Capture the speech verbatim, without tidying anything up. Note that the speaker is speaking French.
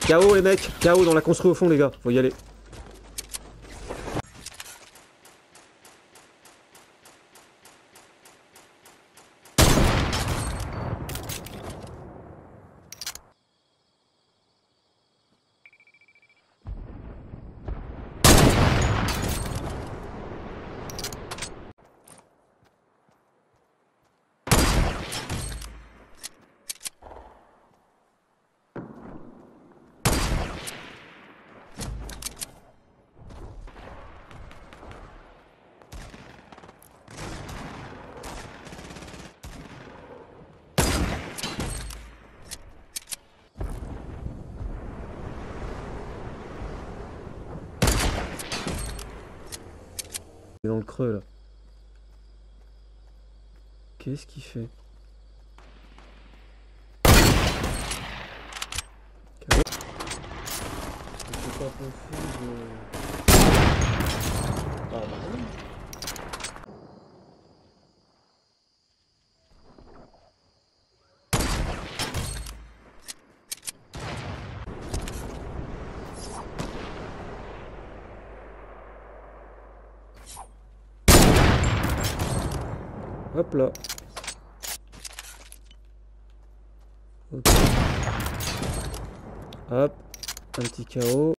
K O les mecs, K O dans la construit au fond les gars, faut y aller. Dans le creux là. Qu'est-ce qu'il fait? C'est pas possible. Ah bah non. Hop là. Okay. Hop, un petit K O.